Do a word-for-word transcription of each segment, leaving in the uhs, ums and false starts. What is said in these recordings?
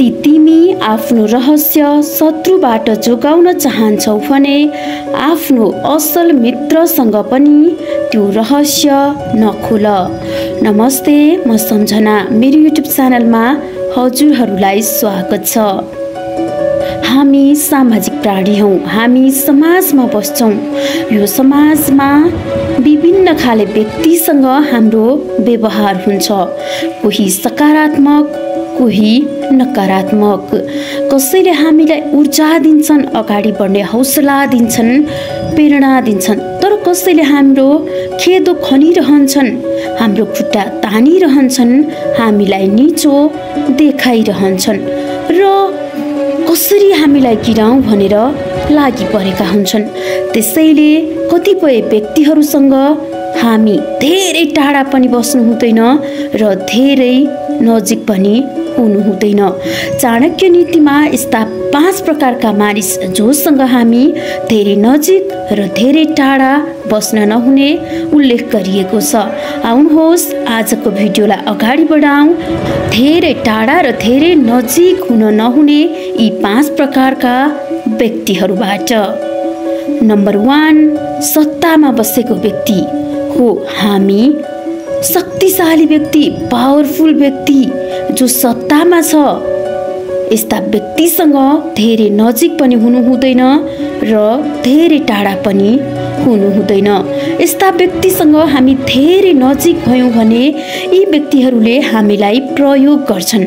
यदि तिमी आफ्नो रहस्य शत्रुबाट जोगाउन चाहन्छौ भने आफ्नो असल मित्रसँग पनि त्यो रहस्य नखोल। नमस्ते, म सम्झना। मेरो युट्युब च्यानलमा हजुरहरूलाई स्वागत छ। हामी सामाजिक प्राणी हौँ। हामी समाजमा बस्छौँ। यो समाजमा विभिन्न खाले व्यक्तिसँग हाम्रो व्यवहार हुन्छ। कोही सकारात्मक, कोही नकारात्मक। कसैले हामीलाई ऊर्जा दिन्छन्, अगाडि बढ्ने हौसला दिन्छन्, प्रेरणा दिन्छन्, तर कसैले हाम्रो खेदो खनिरहन्छन्, हाम्रो खुट्टा तानिरहन्छन्, हामीलाई नीचो देखाइरहन्छन् र कसरी हामीलाई गिराउँ भनेर लागि परेका हुन्छन्। त्यसैले कतिपय व्यक्तिहरूसँग हामी धेरै टाढा पनि बस्नु हुँदैन र धेरै नजिक पनि हुनु हुँदैन। चाणक्य नीतिमा यस्ता पाँच प्रकारका मानिस जोसँग हामी धेरै नजिक र धेरै टाढा बस्न नहुने उल्लेख गरिएको छ। आउनुहोस् आजको भिडियोलाई अगाडि बढाउँ। धेरै टाढा र धेरै नजिक हुन नहुने यी पाँच प्रकारका व्यक्तिहरूबाट। नम्बर वान, सत्तामा बसेको व्यक्ति हो। हामी शक्तिशाली व्यक्ति, पावरफुल व्यक्ति जो सत्तामा छ, यस्ता व्यक्तिसँग धेरै नजिक पनि हुनु हुँदैन र धेरै टाढा पनि हुनु हुँदैन। यस्ता व्यक्तिसँग हामी धेरै नजिक भयौँ भने यी व्यक्तिहरूले हामीलाई प्रयोग गर्छन्।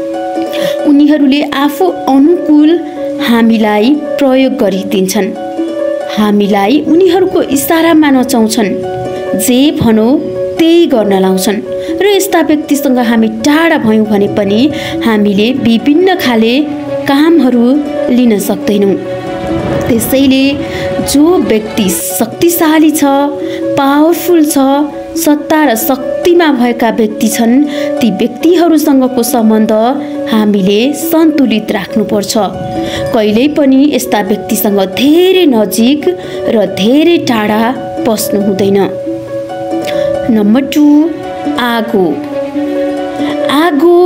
उनीहरूले आफू अनुकूल हामीलाई प्रयोग गरिदिन्छन्। हामीलाई उनीहरूको इसारामा नचाउँछन्, जे भनौँ त्यही गर्न लाउँछन् र यस्ता व्यक्तिसँग हामी टाढा भयौँ भने पनि हामीले विभिन्न खाले कामहरू लिन सक्दैनौँ। त्यसैले जो व्यक्ति शक्तिशाली छ, पावरफुल छ, सत्ता र शक्तिमा भएका व्यक्ति छन्, ती व्यक्तिहरूसँगको सम्बन्ध हामीले सन्तुलित राख्नुपर्छ। कहिल्यै पनि यस्ता व्यक्तिसँग धेरै नजिक र धेरै टाढा बस्नु हुँदैन। नम्बर टू, आगो। आगो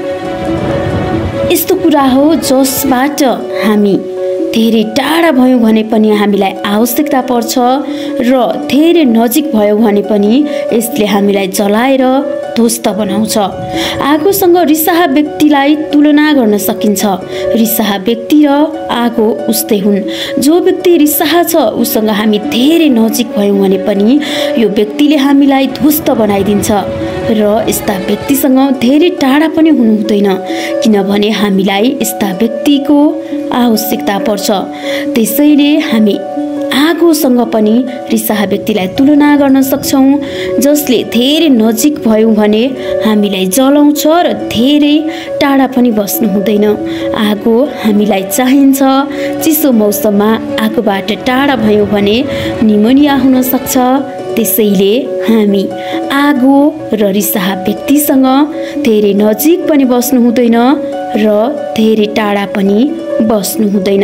यस्तो कुरा हो जसबाट हामी धेरै टाढा भयौँ भने पनि हामीलाई आवश्यकता पर्छ र धेरै नजिक भयो भने पनि यसले हामीलाई जलाएर ध्वस्त बनाउँछ। आगोसँग रिसाहा व्यक्तिलाई तुलना गर्न सकिन्छ। रिसाहा व्यक्ति र आगो उस्तै हुन्। जो व्यक्ति रिसाहा छ उसँग हामी धेरै नजिक भयौँ भने पनि यो व्यक्तिले हामीलाई ध्वस्त बनाइदिन्छ र यस्ता व्यक्तिसँग धेरै टाढा पनि हुनु हुँदैन, किनभने हामीलाई यस्ता व्यक्तिको आवश्यकता पर्छ। त्यसैले हामी आगोसँग पनि रिसाहा व्यक्तिलाई तुलना गर्न सक्छौँ, जसले धेरै नजिक भयौँ भने हामीलाई जलाउँछ र धेरै टाढा पनि बस्नु हुँदैन। आगो हामीलाई चाहिन्छ। चिसो मौसममा आगोबाट टाढा भयौँ भने निमोनिया हुन सक्छ। त्यसैले हामी आगो र रिसाहा व्यक्तिसँग धेरै नजिक पनि बस्नु हुँदैन र धेरै टाढा पनि बस्नु हुँदैन।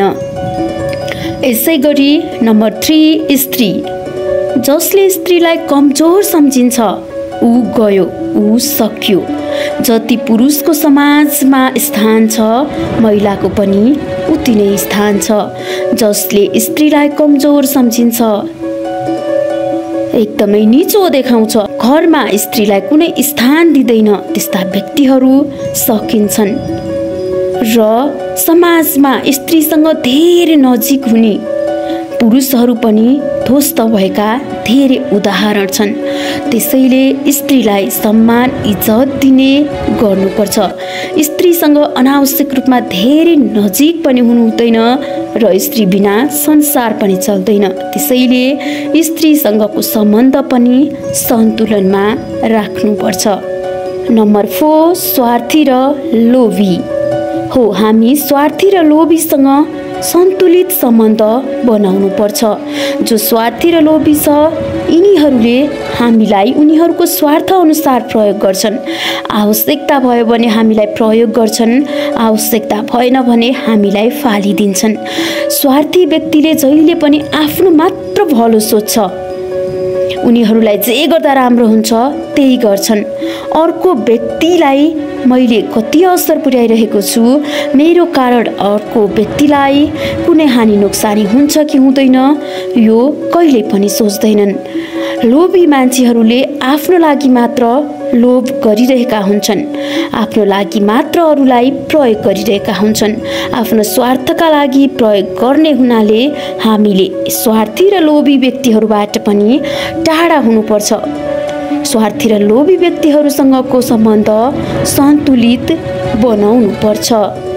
यसै गरी नम्बर थ्री, स्त्री। जसले स्त्रीलाई कमजोर सम्झिन्छ ऊ गयो, ऊ सक्यो। जति पुरुषको समाजमा स्थान छ, महिलाको पनि उति नै स्थान छ। जसले स्त्रीलाई कमजोर सम्झिन्छ, एकदमै नीचो देखाउँछ, घरमा स्त्रीलाई कुनै स्थान दिँदैन, त्यस्ता व्यक्तिहरू सकिन्छन् र समाजमा स्त्रीसँग धेरै नजिक हुने पुरुषहरू पनि ध्वस्त भएका धेरै उदाहरण छन्। त्यसैले स्त्रीलाई सम्मान, इज्जत दिने गर्नुपर्छ। स्त्रीसँग अनावश्यक रूपमा धेरै नजिक पनि हुनु हुँदैन र स्त्री बिना संसार पनि चल्दैन। त्यसैले स्त्रीसँगको सम्बन्ध पनि सन्तुलनमा राख्नुपर्छ। नम्बर फोर, स्वार्थी र लोभी हो। हामी स्वार्थी र लोभीसँग सन्तुलित सम्बन्ध बनाउनु पर्छ। जो स्वार्थी र लोभी छ यिनीहरूले हामीलाई उनीहरूको स्वार्थ अनुसार प्रयोग गर्छन्। आवश्यकता भयो भने हामीलाई प्रयोग गर्छन्, आवश्यकता भएन भने हामीलाई फालिदिन्छन्। स्वार्थी व्यक्तिले जहिले पनि आफ्नो मात्र भलो सोच्छ। उनीहरूलाई जे गर्दा राम्रो हुन्छ त्यही गर्छन्। अर्को व्यक्तिलाई मैले कति असर पुर्याइरहेको छु, मेरो कारण अर्को व्यक्तिलाई कुनै हानि नोक्सानी हुन्छ कि हुँदैन, यो कहिल्यै पनि सोच्दैनन्। लोभी मान्छेहरूले आफ्नो लागि मात्र लोभ गरिरहेका हुन्छन्, आफ्नो लागि मात्र अरूलाई प्रयोग गरिरहेका हुन्छन्। आफ्नो स्वार्थका लागि प्रयोग गर्ने हुनाले हामीले स्वार्थी र लोभी व्यक्तिहरूबाट पनि टाढा हुनुपर्छ। स्वार्थी र लोभी व्यक्तिहरूसँगको सम्बन्ध सन्तुलित बनाउनु पर्छ।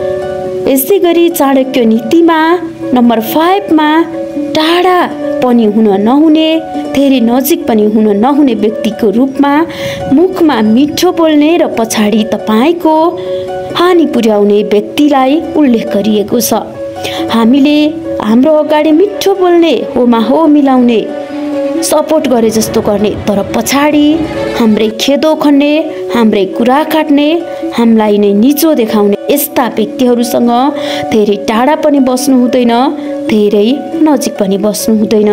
यसै गरी चाणक्य नीतिमा नम्बर फाइभमा टाढा पनि हुन नहुने, धेरै नजिक पनि हुन नहुने व्यक्तिको रूपमा मुखमा मिठो बोल्ने र पछाडि तपाईँको हानि पुर्याउने व्यक्तिलाई उल्लेख गरिएको छ। हामीले हाम्रो अगाडि मिठो बोल्ने, होमा हो मिलाउने, सपोर्ट गरे जस्तो गर्ने, तर पछाडि हाम्रै खेदो खन्ने, हाम्रै कुरा काट्ने, हामीलाई नै निचो देखाउने यस्ता व्यक्तिहरूसँग धेरै टाढा पनि बस्नु हुँदैन, धेरै नजिक पनि बस्नु हुँदैन।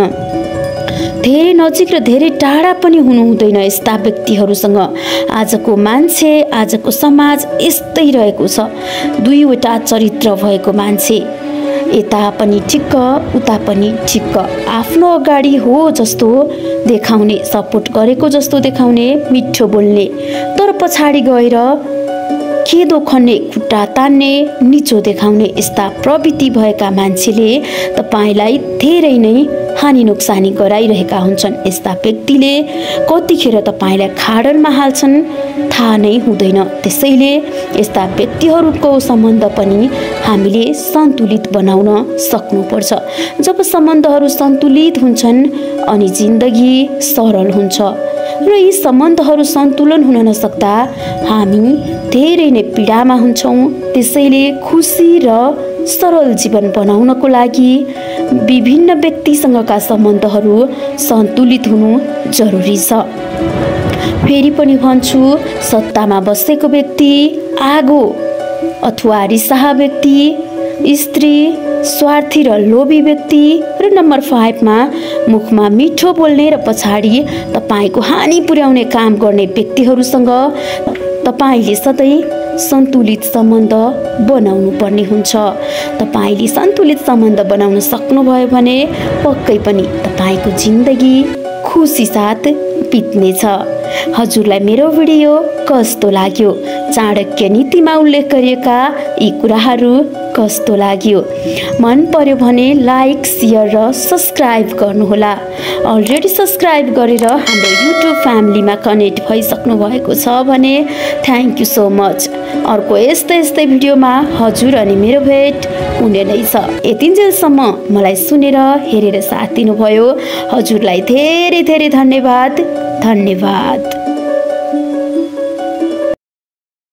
धेरै नजिक र धेरै टाढा पनि हुनु हुँदैन यस्ता व्यक्तिहरूसँग। आजको मान्छे, आजको समाज यस्तै रहेको छ। दुईवटा चरित्र भएको मान्छे, यता पनि ठिक्क उता पनि ठिक्क, आफ्नो अगाडि हो जस्तो देखाउने, सपोर्ट गरेको जस्तो देखाउने, मिठो बोल्ने, तर पछाडि गएर खेदो खन्ने, खुट्टा तान्ने, निचो देखाउने यस्ता प्रवृत्ति भएका मान्छेले तपाईँलाई धेरै नै हानि नोक्सानी गराइरहेका हुन्छन्। यस्ता व्यक्तिले कतिखेर तपाईँलाई खाडलमा हाल्छन् थाहा नै हुँदैन। त्यसैले यस्ता व्यक्तिहरूको सम्बन्ध पनि हामीले सन्तुलित बनाउन सक्नुपर्छ। जब सम्बन्धहरू सन्तुलित हुन्छन् अनि जिन्दगी सरल हुन्छ र यी सम्बन्धहरू सन्तुलन हुन नसक्दा हामी धेरै नै पीडामा हुन्छौँ। त्यसैले खुसी र सरल जीवन बनाउनको लागि विभिन्न व्यक्तिसँगका सम्बन्धहरू सन्तुलित हुनु जरुरी छ। फेरि पनि भन्छु, सत्तामा बसेको व्यक्ति, आगो अथवा रिसाहा व्यक्ति, स्त्री, स्वार्थी र लोभी व्यक्ति र नम्बर फाइभमा मुखमा मिठो बोल्ने र पछाडि तपाईँको हानि पुर्याउने काम गर्ने व्यक्तिहरूसँग तपाईँले सधैँ सन्तुलित सम्बन्ध बनाउनु पर्ने हुन्छ। तपाईँले सन्तुलित सम्बन्ध बनाउन सक्नुभयो भने पक्कै पनि तपाईँको जिन्दगी खुसी साथ बित्नेछ। हजुरलाई मेरो भिडियो कस्तो लाग्यो? चाणक्य नीतिमा उल्लेख गरिएका यी कुराहरू कस्तो लाग्यो? मन पर्यो भने लाइक, सेयर र सब्सक्राइब गर्नुहोला। अलरेडी सब्सक्राइब गरेर हाम्रो युट्युब फ्यामिलीमा कनेक्ट भइसक्नु भएको छ भने थ्याङ्क यू सो मच। अर्को यस्तै यस्तै भिडियोमा हजुर अनि मेरो भेट हुने नै छ। यतिन्जेलसम्म मलाई सुनेर हेरेर साथ दिनुभयो, हजुरलाई धेरै धेरै धन्यवाद। धन्यवाद।